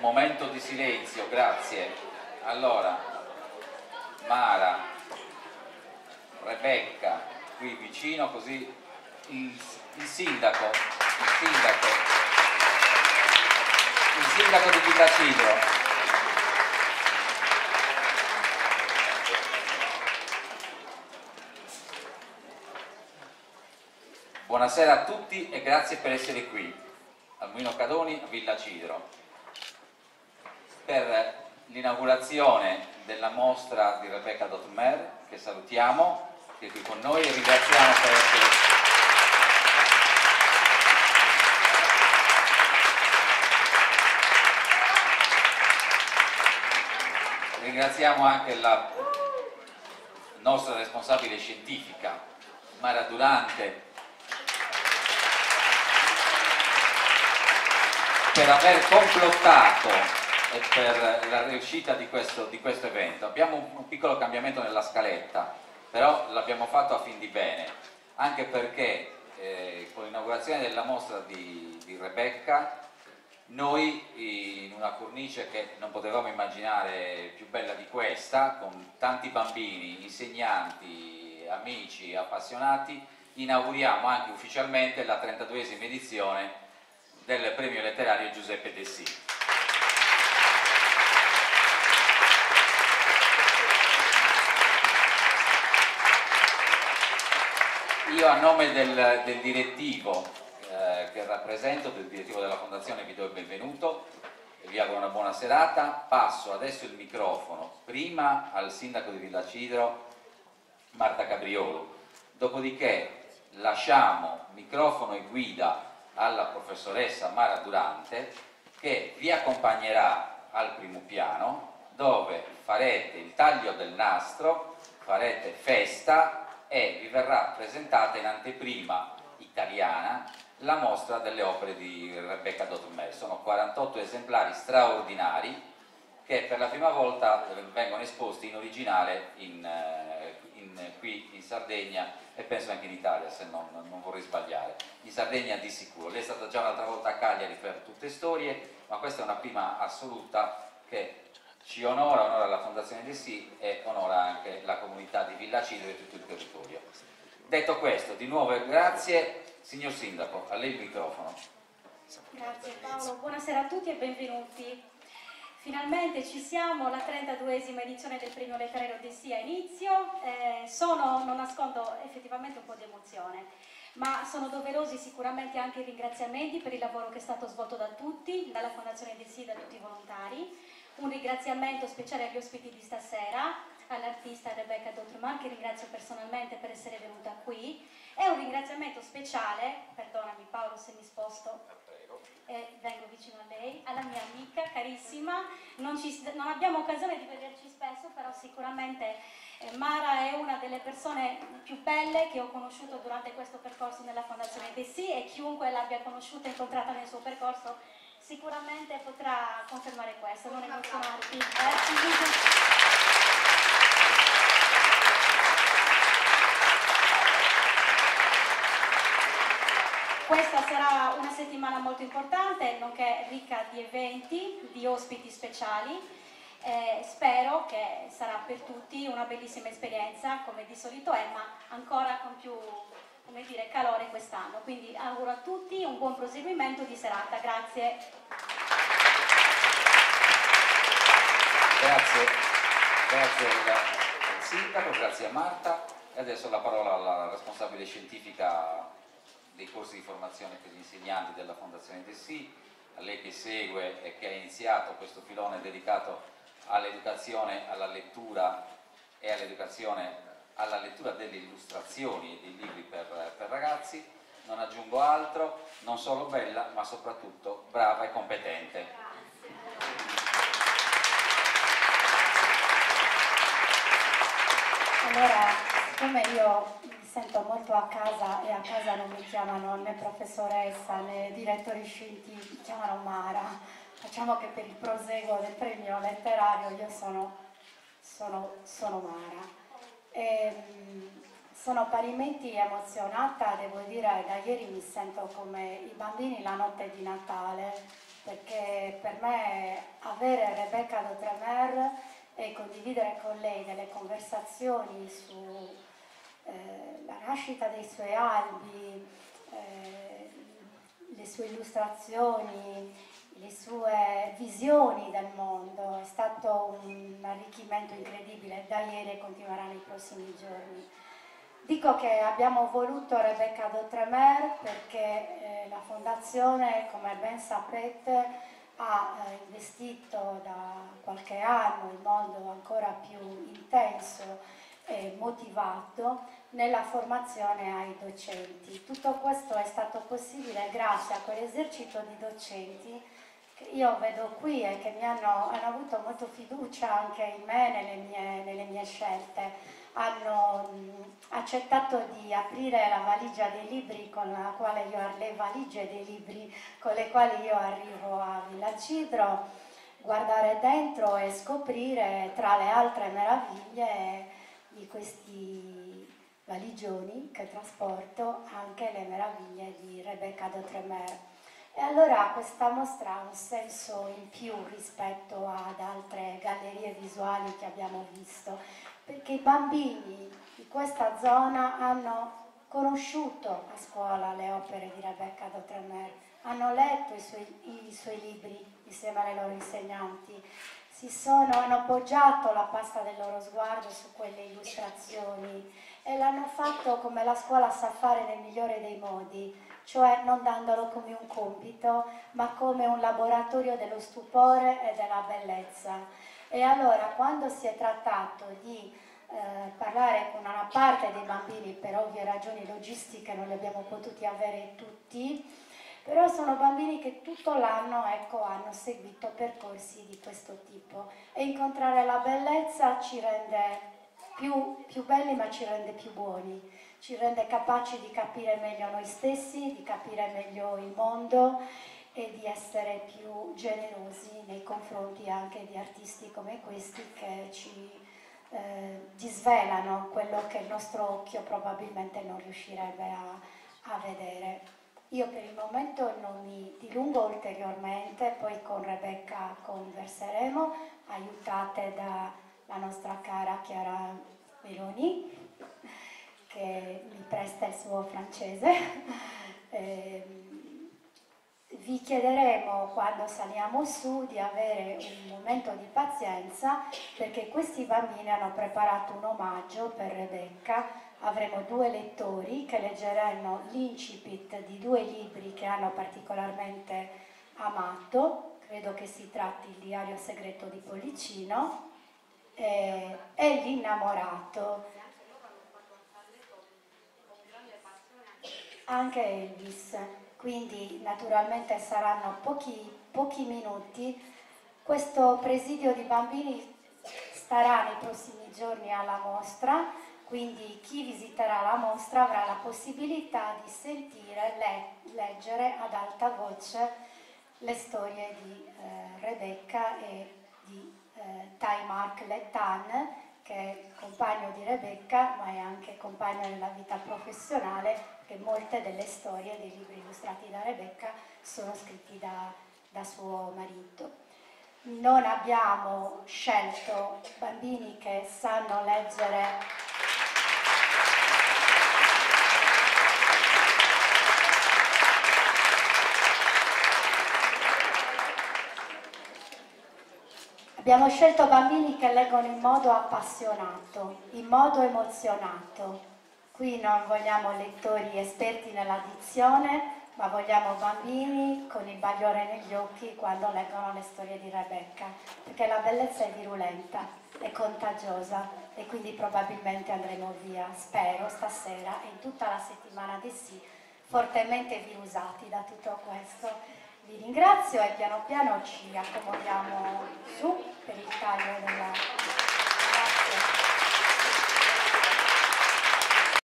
momento di silenzio, grazie. Allora, Mara, Rebecca, qui vicino, così il sindaco di Villacidro. Buonasera a tutti e grazie per essere qui al Mulino Cadoni a Villacidro per l'inaugurazione della mostra di Rebecca Dotmer, che salutiamo, che è qui con noi, e ringraziamo per essere. Ringraziamo anche la nostra responsabile scientifica, Mara Durante, per aver complottato e per la riuscita di questo evento. Abbiamo un piccolo cambiamento nella scaletta, però l'abbiamo fatto a fin di bene, anche perché con l'inaugurazione della mostra di Rebecca, noi in una cornice che non potevamo immaginare più bella di questa, con tanti bambini, insegnanti, amici, appassionati, inauguriamo anche ufficialmente la 32esima edizione del premio letterario Giuseppe Dessì. Io a nome del direttivo che rappresento, del direttivo della Fondazione, vi do il benvenuto e vi auguro una buona serata. Passo adesso il microfono prima al sindaco di Villacidro, Marta Cabriolo, dopodiché lasciamo microfono e guida alla professoressa Mara Durante, che vi accompagnerà al primo piano, dove farete il taglio del nastro, farete festa e vi verrà presentata in anteprima italiana la mostra delle opere di Rebecca Dotmer. Sono 48 esemplari straordinari che per la prima volta vengono esposti in originale qui in Sardegna e penso anche in Italia, se non vorrei sbagliare. In Sardegna di sicuro. Lei è stata già un'altra volta a Cagliari per tutte storie, ma questa è una prima assoluta che ci onora la Fondazione Dessì e onora anche la comunità di Villacidro e tutto il territorio. Detto questo, di nuovo grazie. Signor Sindaco, a lei il microfono. Grazie Paolo, buonasera a tutti e benvenuti. Finalmente ci siamo, la 32esima edizione del premio letterario Dessì a inizio. Non nascondo effettivamente un po' di emozione, ma sono doverosi sicuramente anche i ringraziamenti per il lavoro che è stato svolto da tutti, dalla Fondazione Dessì, da tutti i volontari. Un ringraziamento speciale agli ospiti di stasera, all'artista Rebecca Dotmer, che ringrazio personalmente per essere venuta qui, e un ringraziamento speciale, perdonami Paolo se mi sposto e vengo vicino a lei, alla mia amica carissima. Non abbiamo occasione di vederci spesso, però sicuramente Mara è una delle persone più belle che ho conosciuto durante questo percorso nella Fondazione Dessì, e chiunque l'abbia conosciuta e incontrata nel suo percorso sicuramente potrà confermare questo. Non emozionarti. Questa sarà una settimana molto importante, nonché ricca di eventi, di ospiti speciali. Spero che sarà per tutti una bellissima esperienza, come di solito è, ma ancora con più, come dire, calore quest'anno. Quindi auguro a tutti un buon proseguimento di serata. Grazie. Grazie al sindaco, grazie a Marta. E adesso la parola alla responsabile scientifica dei corsi di formazione per gli insegnanti della Fondazione Dessì, a lei che segue e che ha iniziato questo filone dedicato all'educazione, alla lettura e alla lettura delle illustrazioni e dei libri per ragazzi. Non aggiungo altro, non solo bella ma soprattutto brava e competente. Allora, siccome io mi sento molto a casa e a casa non mi chiamano né professoressa né direttori scientifici, mi chiamano Mara, facciamo che per il proseguo del premio letterario io sono Mara. Sono parimenti emozionata, devo dire, da ieri mi sento come i bambini la notte di Natale, perché per me avere Rebecca de Tremer e condividere con lei delle conversazioni su la nascita dei suoi albi, le sue illustrazioni, le sue visioni del mondo, è stato un arricchimento incredibile da ieri e continuerà nei prossimi giorni. Dico che abbiamo voluto Rebecca de Tremer perché la Fondazione, come ben sapete, ha investito da qualche anno in modo ancora più intenso e motivato nella formazione ai docenti. Tutto questo è stato possibile grazie a quell'esercito di docenti che io vedo qui e che mi hanno avuto molta fiducia anche in me nelle mie scelte. Hanno accettato di aprire la valigia dei libri con la quale le valigie dei libri con le quali io arrivo a Villa Cidro, guardare dentro e scoprire tra le altre meraviglie di questi valigioni che trasporto anche le meraviglie di Rebecca de Tremer. E allora questa mostra ha un senso in più rispetto ad altre gallerie visuali che abbiamo visto, perché i bambini di questa zona hanno conosciuto a scuola le opere di Rebecca de Tremer, hanno letto i suoi libri insieme alle loro insegnanti, hanno poggiato la pasta del loro sguardo su quelle illustrazioni e l'hanno fatto come la scuola sa fare nel migliore dei modi, cioè non dandolo come un compito, ma come un laboratorio dello stupore e della bellezza. E allora, quando si è trattato di parlare con una parte dei bambini, per ovvie ragioni logistiche non li abbiamo potuti avere tutti, però sono bambini che tutto l'anno hanno seguito percorsi di questo tipo e incontrare la bellezza ci rende più belli, ma ci rende più buoni, ci rende capaci di capire meglio noi stessi, di capire meglio il mondo e di essere più generosi nei confronti anche di artisti come questi che ci disvelano quello che il nostro occhio probabilmente non riuscirebbe a vedere. Io per il momento non mi dilungo ulteriormente, poi con Rebecca converseremo, aiutate dalla nostra cara Chiara Meloni, che mi presta il suo francese. Vi chiederemo quando saliamo su di avere un momento di pazienza perché questi bambini hanno preparato un omaggio per Rebecca. Avremo 2 lettori che leggeranno l'incipit di 2 libri che hanno particolarmente amato, credo che si tratti il diario segreto di Pollicino e L'innamorato. Anche Elvis. Quindi naturalmente saranno pochi minuti. Questo presidio di bambini starà nei prossimi giorni alla mostra, quindi chi visiterà la mostra avrà la possibilità di sentire, leggere ad alta voce le storie di Rebecca e di Marc Lettan, che è compagno di Rebecca ma è anche compagno nella vita professionale, che molte delle storie dei libri illustrati da Rebecca sono scritti da suo marito. Non abbiamo scelto bambini che sanno leggere abbiamo scelto bambini che leggono in modo appassionato, in modo emozionato. Qui non vogliamo lettori esperti nella dizione, ma vogliamo bambini con il bagliore negli occhi quando leggono le storie di Rebecca, perché la bellezza è virulenta, è contagiosa e quindi probabilmente andremo via, spero, stasera e in tutta la settimana di sì, fortemente virusati da tutto questo. Vi ringrazio e piano piano ci accomodiamo su per il taglio della